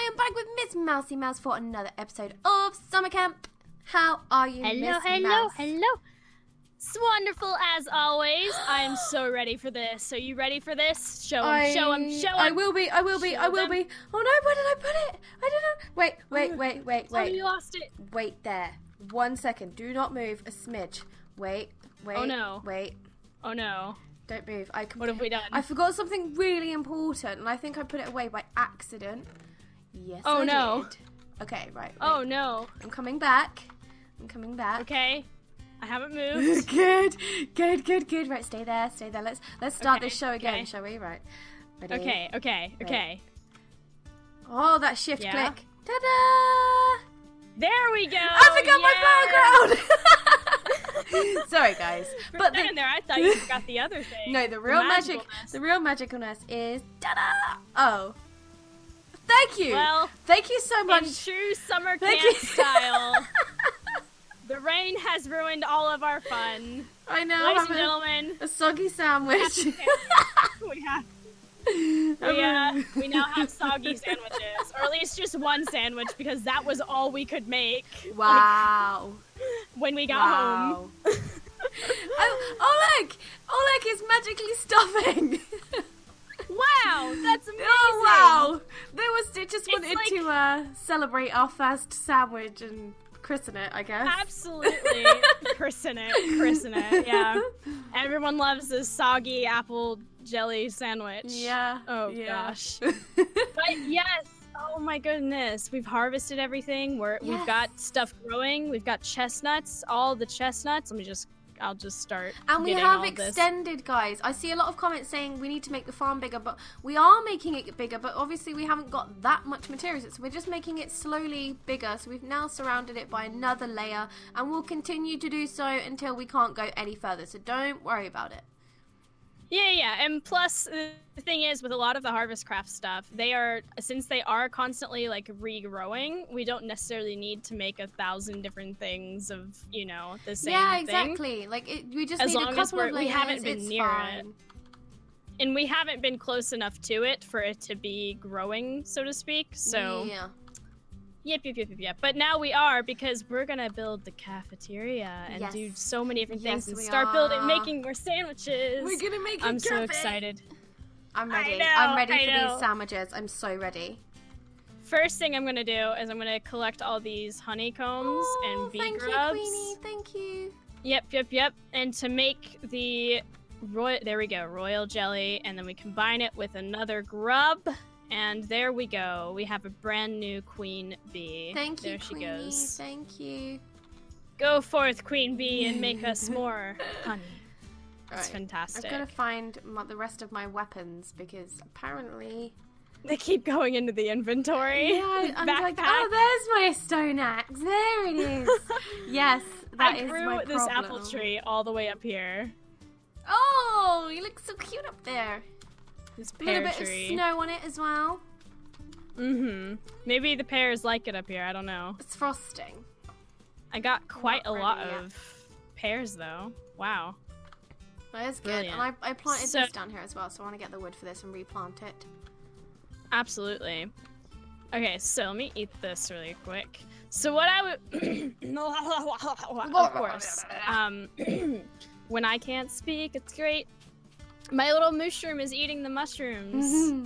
am back with Miss Mousy Mouse for another episode of Summer Camp. How are you, Miss Mouse? Hello. It's wonderful as always. I am so ready for this. Are you ready for this? Show him. I will be. Oh no, where did I put it? I don't know. Wait. Oh, you lost it. Wait there. 1 second. Do not move a smidge. Wait. Oh no. Wait. Oh no. Don't move. What have we done? I forgot something really important, and I think I put it away by accident. Yes, I did. Okay, right. Oh no. I'm coming back. Okay. I haven't moved. Good. Right, stay there. Let's start this show again, shall we? Right. Ready? Okay. Oh, that shift click. Ta-da! There we go. I forgot my background. Sorry, guys. For a second there, I thought you forgot the other thing. No, the real magicalness is ta-da! Oh. Thank you. Well, thank you so much. In true summer camp style. The rain has ruined all of our fun. I know. Ladies and gentlemen, a soggy sandwich. We now have soggy sandwiches, or at least just one sandwich, because that was all we could make. Wow. When we got home. Oleg is magically stuffing. Wow, that's amazing. Oh wow. They just wanted to celebrate our first sandwich and christen it, I guess. Absolutely. Christen it, yeah. Everyone loves this soggy apple jelly sandwich. Yeah. Oh, gosh. But yes, oh my goodness. We've harvested everything. We've got stuff growing. We've got chestnuts, all the chestnuts. I'll just start. And we have extended, guys. I see a lot of comments saying we need to make the farm bigger, but we are making it bigger, but obviously we haven't got that much materials, so we're just making it slowly bigger. So we've now surrounded it by another layer, and we'll continue to do so until we can't go any further, so don't worry about it. Yeah, and plus the thing is, with a lot of the Harvest Craft stuff, since they are constantly like regrowing, we don't necessarily need to make 1,000 different things of the same thing. Yeah, exactly. Like we just need a couple of layers. We haven't been near it, and we haven't been close enough to it for it to be growing, so to speak. So yeah. Yep. But now we are, because we're gonna build the cafeteria and do so many different things and start making more sandwiches. We're gonna make I'm so excited. I'm ready. I'm ready for these sandwiches. I'm so ready. First thing I'm gonna do is I'm gonna collect all these honeycombs and bee grubs. Thank you, Queenie. Thank you. Yep. And to make the royal jelly, and then we combine it with another grub. And there we go. We have a brand new queen bee. Thank you, there she Queenie. goes. Thank you. Go forth, queen bee, and make us more honey. That's fantastic. I've got to find the rest of my weapons, because apparently they keep going into the inventory. Yeah, I'm like, oh, there's my stone axe. There it is. Yes, that is my problem. I grew this apple tree all the way up here. Oh, you look so cute up there. This pear tree. A little bit of snow on it as well. Maybe the pears like it up here. I don't know. It's frosting. I got quite a lot of pears, though. Wow. That is good. And I planted this down here as well, so I want to get the wood for this and replant it. Absolutely. Okay, so let me eat this really quick. So what I would... of course. When I can't speak, it's great. My little mushroom is eating the mushrooms.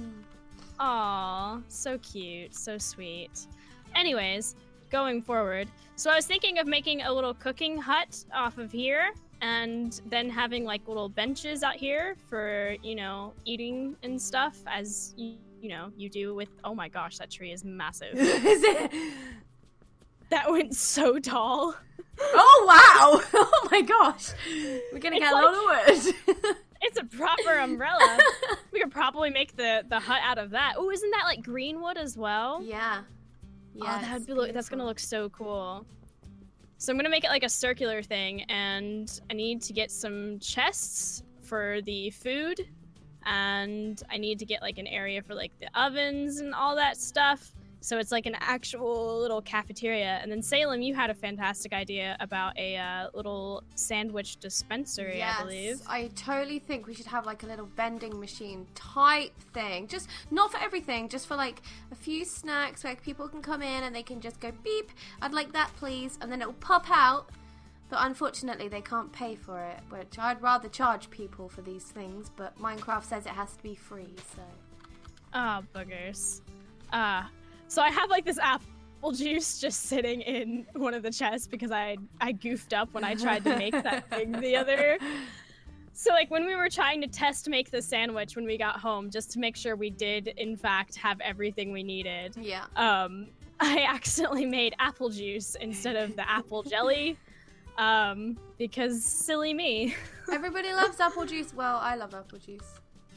Aw, so cute, so sweet. Anyways, going forward. So I was thinking of making a little cooking hut off of here, and then having like little benches out here for, eating and stuff, as you do with... Oh my gosh, that tree is massive. Is it? That went so tall. Oh wow! Oh my gosh! We're gonna get a lot of wood. It's a proper umbrella. We could probably make the hut out of that. Oh, isn't that like green wood as well? Yeah. Yeah. Oh, that's gonna look so cool. So I'm gonna make it like a circular thing, and I need to get some chests for the food, and I need to get like an area for like the ovens and all that stuff. So it's like an actual little cafeteria. And then Salem, you had a fantastic idea about a little sandwich dispensary, yes, I believe. I totally think we should have like a little vending machine type thing. Just not for everything, just for like a few snacks where people can come in and they can just go beep, I'd like that please, and then it'll pop out. But unfortunately they can't pay for it, which I'd rather charge people for these things, but Minecraft says it has to be free, so. Oh, boogers. So I have like this apple juice just sitting in one of the chests because I goofed up when I tried to make that thing the other. So like when we were trying to test make the sandwich when we got home, just to make sure we did in fact have everything we needed. Yeah. I accidentally made apple juice instead of the apple jelly. Because silly me. Everybody loves apple juice. Well, I love apple juice.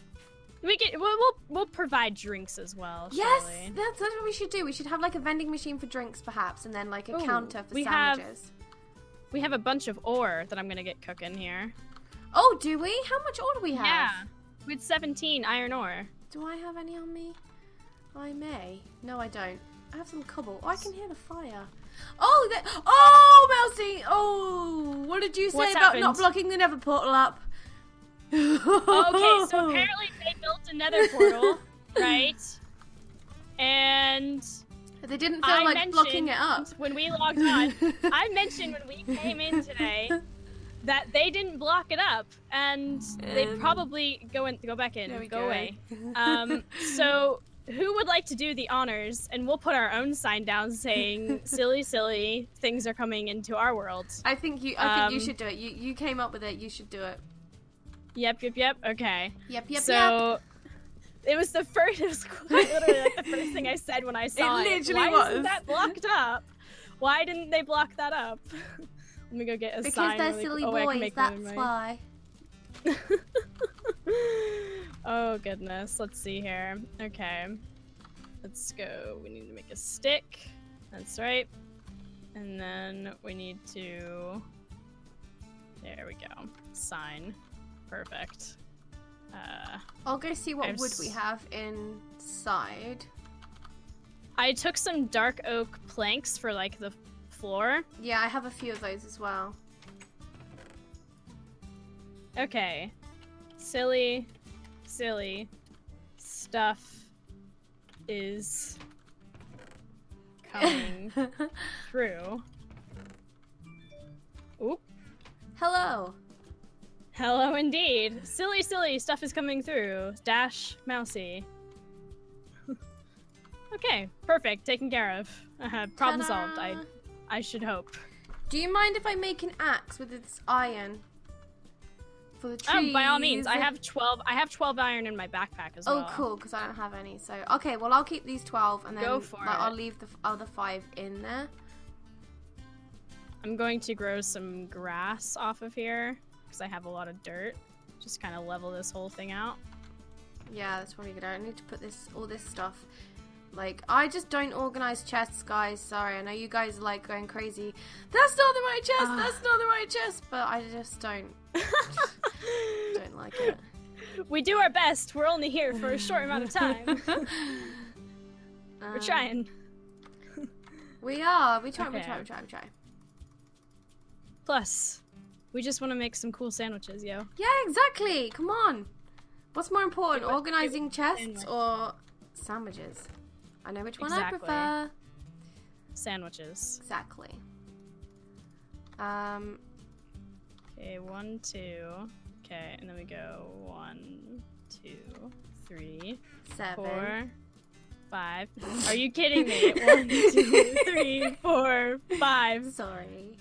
We'll provide drinks as well. Yes, surely. that's what we should do. We should have like a vending machine for drinks, perhaps, and then like a counter for sandwiches. We have a bunch of ore that I'm gonna get cooking here. Oh, do we? How much ore do we have? Yeah, we had 17 iron ore. Do I have any on me? I may. No, I don't. I have some cobble. Oh, I can hear the fire. Oh, oh, Mousy! Oh, what did you say What's about happened? not blocking the nether portal up? Okay, so apparently they built a nether portal, right? And they didn't feel like blocking it up. When we logged on, I mentioned when we came in today that they didn't block it up, and they probably go back in. There we go go. away. So who would like to do the honors? And we'll put our own sign down saying, "Silly, silly things are coming into our world." I think you should do it. You came up with it. You should do it. Yep. Okay. Yep. So it was quite literally like the first thing I said when I saw it. It literally Why was. isn't that blocked up? Why didn't they block that up? Let me go get a sign. Because they're really silly quick. Oh, boys, that's why. Oh goodness, let's see here. Okay, let's go. We need to make a stick. That's right. And then we need to... There we go. Sign. Perfect. I'll go see what wood we have inside. I took some dark oak planks for like the floor. Yeah, I have a few of those as well. Okay. Silly stuff is coming through. Oop. Hello. Hello indeed. Silly stuff is coming through. Dash Mousy. Okay, perfect. Taken care of. Problem solved. I should hope. Do you mind if I make an axe with this iron? For the trees? Oh, by all means. I have 12 iron in my backpack as well. Oh, cool, because I don't have any. So, okay, well, I'll keep these 12 and then Go for it. I'll leave the other 5 in there. I'm going to grow some grass off of here because I have a lot of dirt. Just kind of level this whole thing out. Yeah, that's probably good. I need to put all this stuff. Like, I just don't organize chests, guys. Sorry, I know you guys are like going crazy. That's not the right chest. That's not the right chest. But I just don't. Don't like it. We do our best. We're only here for a short amount of time. We're trying. We are. We try. Plus, we just want to make some cool sandwiches, yo. Yeah, exactly. Come on. What's more important, organizing chests or sandwiches? I know which one I prefer. Sandwiches. Exactly. Okay, 1, 2. Okay, and then we go 1, 2, 3, 7, 4, 5. Are you kidding me? 1, 2, 3, 4, 5. Sorry.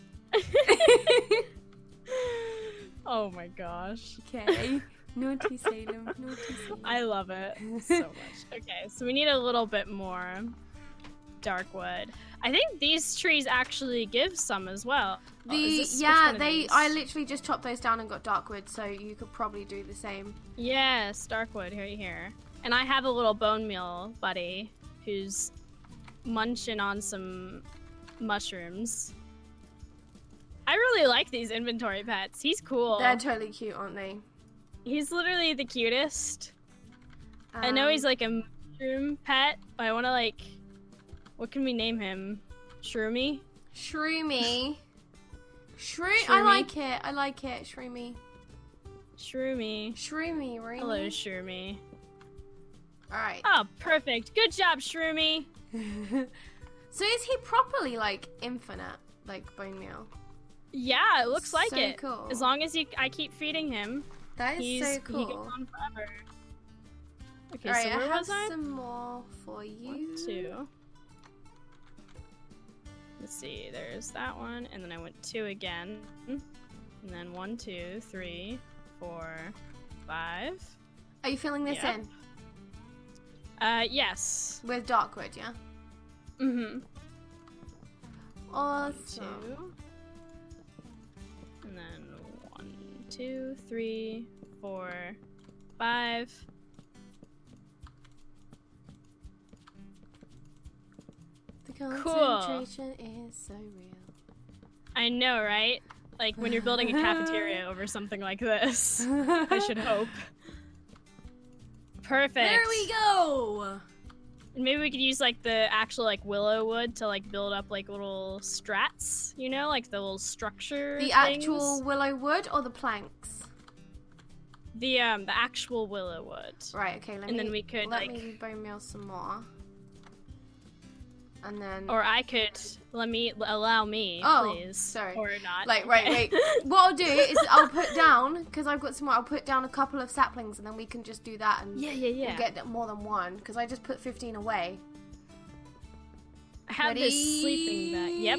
Oh my gosh. Okay. Naughty Salem. Naughty Salem. I love it so much. Okay, so we need a little bit more dark wood. I think these trees actually give some as well. I literally just chopped those down and got dark wood, so you could probably do the same. Yes, dark wood, here. And I have a little bone meal buddy who's munching on some mushrooms. I really like these inventory pets. He's cool. They're totally cute, aren't they? He's literally the cutest. I know he's like a mushroom pet, but I want to like What can we name him? Shroomy? Shroomy. I like it. I like it. Shroomy. Shroomy. Shroomy, Roomy. Hello, Shroomy. Alright. Oh, perfect. Good job, Shroomy. So is he properly, like, infinite? Like, bone meal? Yeah, it looks like So it. cool. As long as I keep feeding him, That is so he cool. goes on forever. Okay, Alright, so where I was have I? some more for you. 1, 2. Let's see, there's that one, and then I went 2 again. And then 1, 2, 3, 4, 5. Are you filling this Yep. in? Yes. With Darkwood, yeah? Mm-hmm. Awesome. 2. And then 1, 2, 3, 4, 5. The concentration is so real. I know, right? Like when you're building a cafeteria over something like this. I should hope. Perfect. There we go! And maybe we could use like the actual like willow wood to like build up like little strats, you know, like the little structure The things. actual willow wood or the planks? The actual willow wood. Right, okay, let And then we could, let like- me bone meal some more. And then Or I could allow me, Oh, please. sorry. Or not. like right, wait. What I'll do is I'll put down, because I've got some more, I'll put down a couple of saplings and then we can just do that and Yeah. we'll get more than one, because I just put 15 away. I have this sleeping bag. Yep.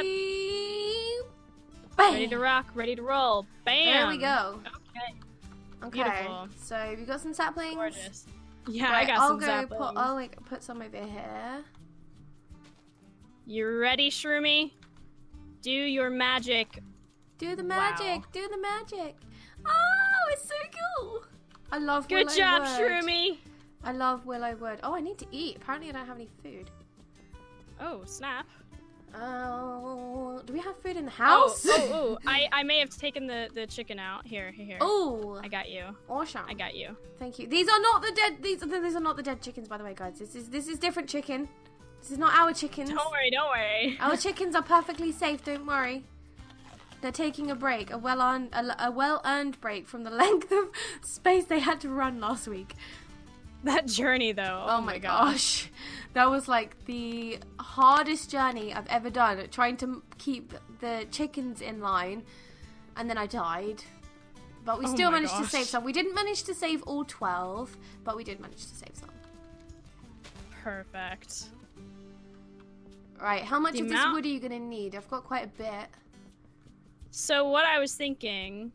Bam! Ready to rock, ready to roll. Bam! There we go. Okay. Okay, Beautiful. so we got some saplings. Gorgeous. Yeah, Right, I got I'll some go saplings. I'll put some over here. You ready, Shroomy? Do your magic. Do the Wow. magic. Do the magic. Oh, it's so cool. I love Good willow job, wood. Shroomy. I love willow wood. Oh, I need to eat. Apparently I don't have any food. Oh, snap. Oh, do we have food in the house? Oh. I may have taken the chicken out. Here. Oh, I got you. awesome. I got you. Thank you. These are not the dead. These are not the dead chickens, by the way, guys. This is different chicken. This is not our chickens. Don't worry. Our chickens are perfectly safe. Don't worry. They're taking a break, a well-earned break from the length of space they had to run last week. That journey, though. Oh my gosh. That was like the hardest journey I've ever done, trying to keep the chickens in line, and then I died. But we Oh still my managed to gosh. save some. We didn't manage to save all 12, but we did manage to save some. Perfect. Right, how much The of this amount- wood are you going to need? I've got quite a bit. So what I was thinking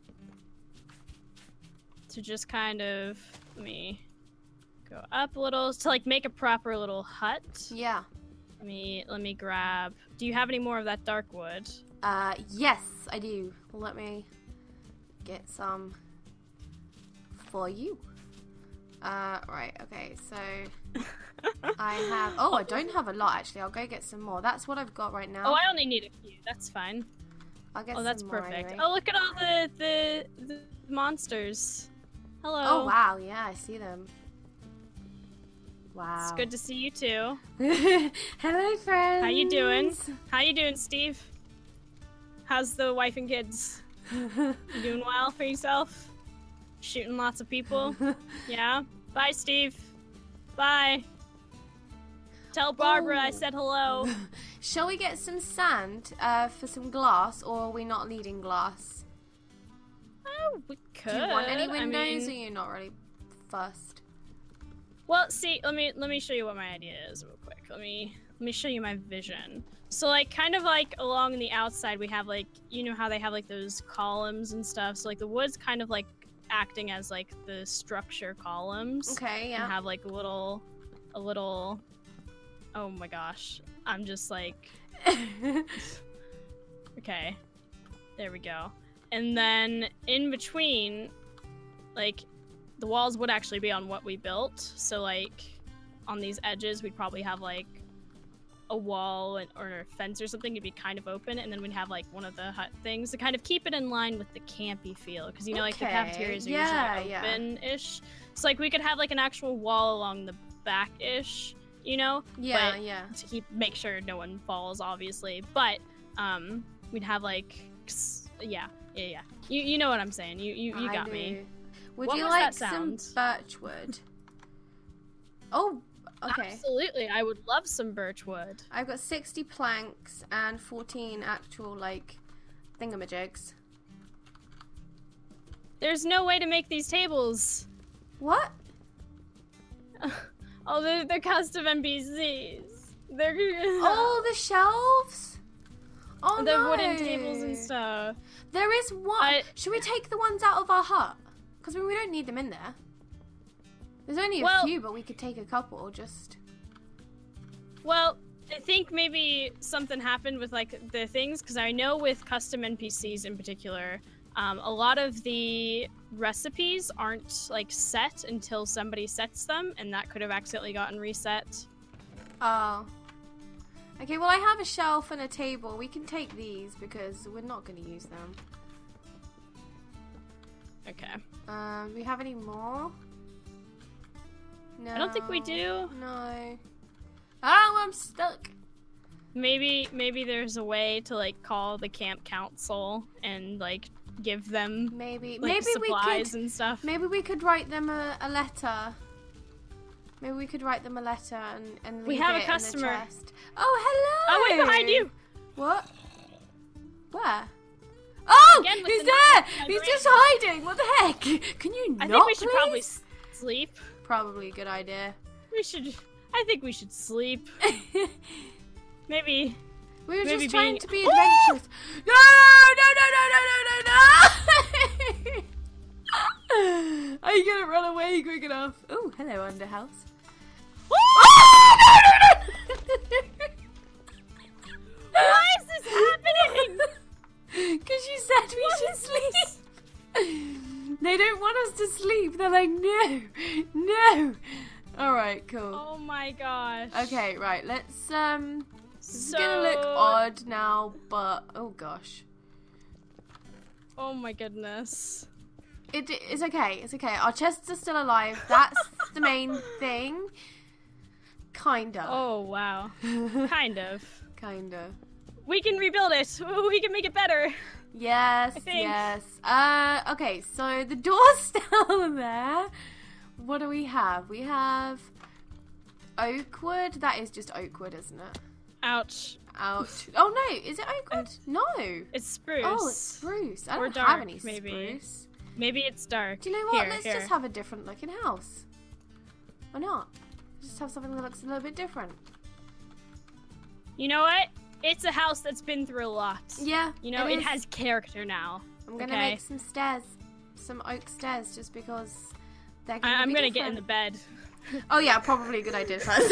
to just kind of let me go up a little to like make a proper little hut. Yeah. Let me grab. Do you have any more of that dark wood? Yes, I do. Let me get some for you. Right, okay, so I have... Oh, I don't have a lot, actually. I'll go get some more. That's what I've got right now. Oh, I only need a few. That's fine. I'll get Oh, that's some more perfect. anyway. Oh, look at all the monsters. Hello. Oh, wow, yeah, I see them. Wow. It's good to see you too. Hello, friends. How you doing? How you doing, Steve? How's the wife and kids? You doing well for yourself? Shooting lots of people? Yeah? Bye, Steve. Bye. Tell Barbara I Oh. said hello. Shall we get some sand for some glass, or are we not needing glass? Oh, we could. Do you want any windows, I mean, or you're not really fussed? well, see, let me show you what my idea is real quick. Let me show you my vision. So like kind of like along the outside we have like, you know how they have like those columns and stuff. So like the wood's kind of like acting as like the structure columns. Okay, yeah. And have like a little oh my gosh. I'm just like okay. There we go. And then in between, like the walls would actually be on what we built. So like on these edges we'd probably have like a wall or a fence or something to be kind of open, and then we'd have like one of the hut things to kind of keep it in line with the campy feel, because you know like the Okay, cafeterias are yeah, usually yeah. open-ish. So like we could have like an actual wall along the back-ish, you know? Yeah, but yeah. To make sure no one falls, obviously. But we'd have like, yeah. You know what I'm saying. You got me. Would What you was like that some sound? birchwood? Oh, okay. Absolutely, I would love some birchwood. I've got 60 planks and 14 actual, like, thingamajigs. There's no way to make these tables. What? Oh, they're custom NPCs. They're Oh, the shelves? Oh, the no. wooden tables and stuff. There is one. Should we take the ones out of our hut? Because we don't need them in there. There's only a few, but we could take a couple, just... Well, I think maybe something happened with, like, the things, because I know with custom NPCs in particular, a lot of the recipes aren't, like, set until somebody sets them, and that could have accidentally gotten reset. Oh. Okay, well, I have a shelf and a table. We can take these, because we're not going to use them. Okay. Do we have any more? No. I don't think we do. No. Oh, I'm stuck. Maybe there's a way to, like, call the camp council and, like, give them maybe supplies we could, and stuff. Maybe we could write them a letter. Maybe we could write them a letter and leave we have it a customer. In the chest. Oh, hello. Oh, wait, behind you. What? Where? Oh, Again, he's there. He's just hiding. What the heck? Can you not? I think we should please? probably sleep. Probably a good idea. I think we should sleep. Maybe. We were maybe just trying to be Woo! adventurous. No! Are you gonna run away quick enough? Oh, hello, Underhouse. Oh, no! Why is this happening? Because you said we should sleep. They don't want us to sleep. They're like, no. Alright, cool. Oh my gosh. Okay, right, let's, this is gonna look odd now, but, oh gosh. Oh my goodness. It's okay, it's okay. Our chests are still alive. That's the main thing. Kinda. Oh, wow. Kind of. Kinda. We can rebuild it. We can make it better. Yes, I think. yes. Okay, so the door's still there. What do we have? We have oak wood. That is just oak wood, isn't it? Ouch. Ouch. Oh no, is it oak wood? No. It's spruce. Oh, it's spruce. I Or don't dark, have any maybe. spruce. Maybe it's dark. Do you know what? Here, Let's here. just have a different looking house. Why not? Just have something that looks a little bit different. You know what? It's a house that's been through a lot. Yeah. You know, it has character now. I'm gonna make some stairs. Some oak stairs just because they're gonna I'm be gonna different. get in the bed. Oh yeah, probably a good idea first.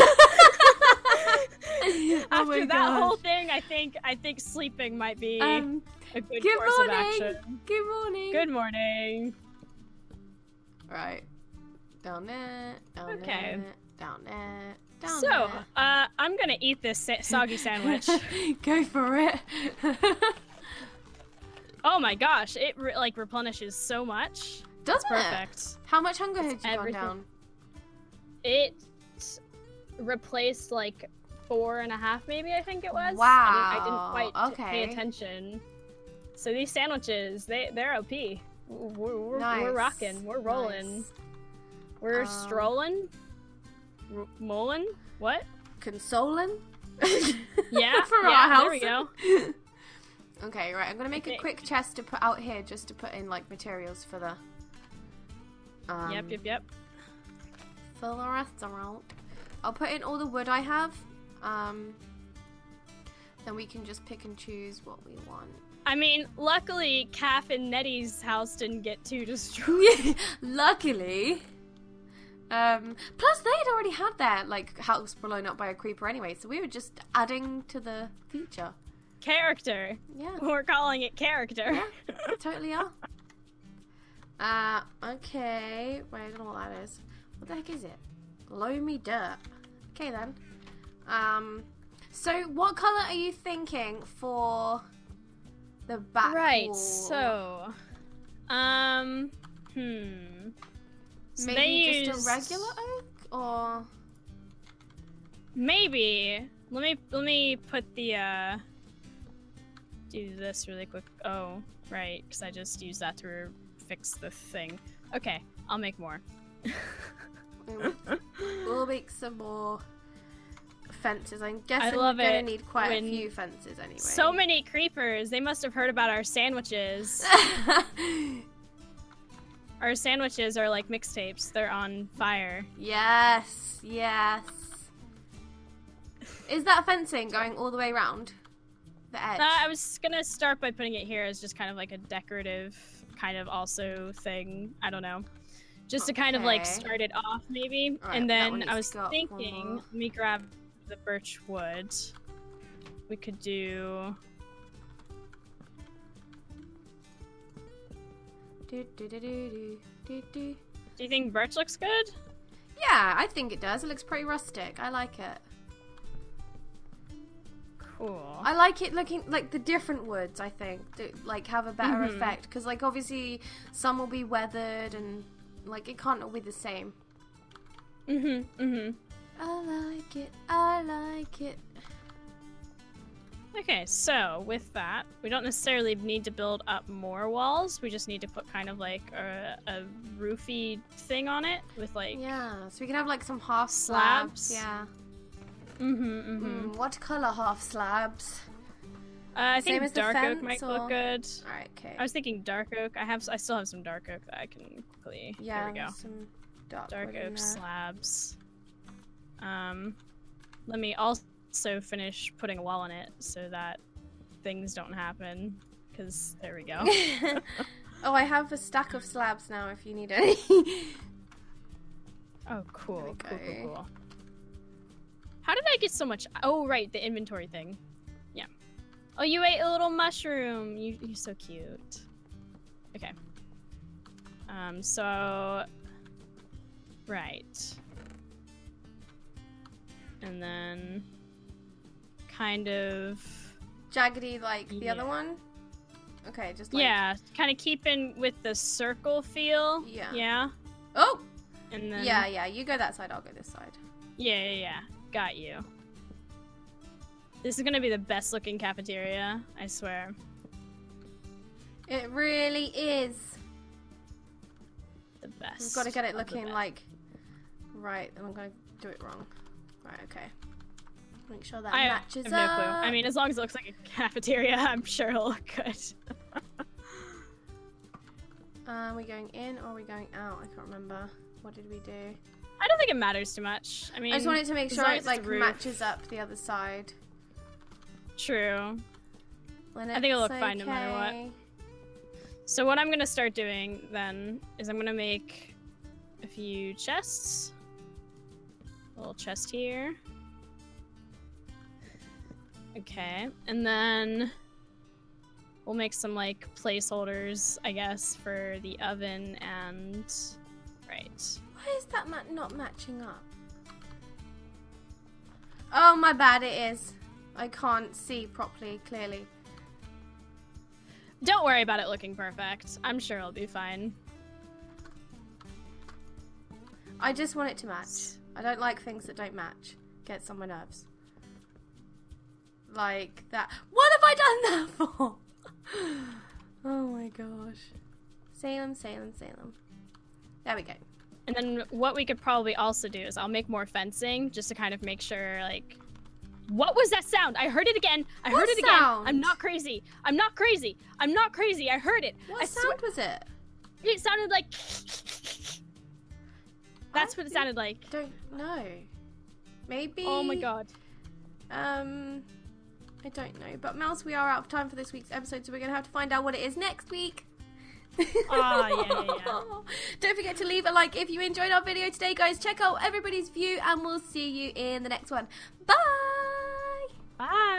After that whole thing, I think sleeping might be a good course of action. Good morning. Good morning. Right. Down there. Down Okay. there. Down there. Down So, there. I'm gonna eat this soggy sandwich. Go for it. Oh my gosh, it like replenishes so much. Doesn't It's it? perfect. How much hunger had you gone everything. down? It replaced like 4.5, maybe I think it was. Wow. I didn't quite Okay. pay attention. So these sandwiches, they're OP. We're Nice. rocking. We're rolling. Nice. We're strolling. Molling? What? Consoling? Yeah. For yeah, our house. There we go. Okay, right. I'm gonna make a quick chest to put out here just to put in like materials for the. Yep. For the restaurant. I'll put in all the wood I have. Then we can just pick and choose what we want. I mean, luckily, Calf and Nettie's house didn't get too destroyed. Luckily. Plus they had already had their like house blown up by a creeper anyway, so we were just adding to the feature. Character. Yeah. We're calling it character. Yeah, totally are. Okay. Wait, I don't know what that is. What the heck is it? Loamy dirt. Okay then. So what colour are you thinking for the back Right, wall? so So maybe just a regular oak, or maybe let me put the do this really quick. Oh, right, because I just used that to fix the thing. Okay, I'll make more. We'll make some more fences. I'm guessing we're gonna need quite a few fences anyway. So many creepers. They must have heard about our sandwiches. Our sandwiches are like mixtapes. They're on fire. Yes, yes. Is that fencing going all the way around the edge? I was gonna start by putting it here as just kind of like a decorative kind of also thing. I don't know. Just to kind of like start it off maybe. Right, and then I was thinking, let me grab the birch wood. We could do... Do you think birch looks good? Yeah, I think it does. It looks pretty rustic. I like it. Cool. I like it looking like the different woods, I think, that, like, have a better effect. Because, like, obviously some will be weathered and, like, it can't all be the same. I like it. I like it. Okay, so with that, we don't necessarily need to build up more walls. We just need to put kind of like a roofy thing on it with like... Yeah, so we can have like some half slabs. Yeah. What color half slabs? I think dark oak might look good. Alright, okay. I was thinking dark oak. I still have some dark oak that I can quickly... Yeah, here we go. Some dark oak slabs. Let me also finish putting a wall on it so that things don't happen, because there we go. Oh, I have a stack of slabs now if you need any. Oh, cool. Cool. How did I get so much? Oh, right, the inventory thing. Yeah. Oh, you ate a little mushroom. You're so cute. Okay. So... Right. And then... kind of... jaggedy like the other one? Okay, just like... Yeah, kind of keeping with the circle feel. Yeah. Oh! And then... Yeah, you go that side, I'll go this side. Yeah. Got you. This is gonna be the best looking cafeteria, I swear. It really is. The best. We've got to get it looking like... Right, and I'm gonna do it wrong. Right, okay. Make sure that matches up. I have no clue. I mean, as long as it looks like a cafeteria, I'm sure it'll look good. Are we going in or are we going out? I can't remember. What did we do? I don't think it matters too much. I mean, I just wanted to make sure it like matches up the other side. True. I think it'll look fine no matter what. So what I'm gonna start doing then is I'm gonna make a few chests. A little chest here. Okay, and then we'll make some like placeholders, I guess, for the oven and right. Why is that not matching up? Oh, my bad, it is. I can't see properly, clearly. Don't worry about it looking perfect. I'm sure it'll be fine. I just want it to match. I don't like things that don't match. Gets on my nerves. Like that. What have I done that for? Oh my gosh. Salem. There we go. And then what we could probably also do is I'll make more fencing just to kind of make sure, like... What was that sound? I heard it again. I heard it again. I'm not crazy. I heard it. What sound was it? It sounded like... That's what it sounded like. Don't know. Maybe... Oh my god. I don't know. But Mouse, we are out of time for this week's episode, so we're going to have to find out what it is next week. Yeah. Don't forget to leave a like if you enjoyed our video today, guys. Check out everybody's view, and we'll see you in the next one. Bye! Bye!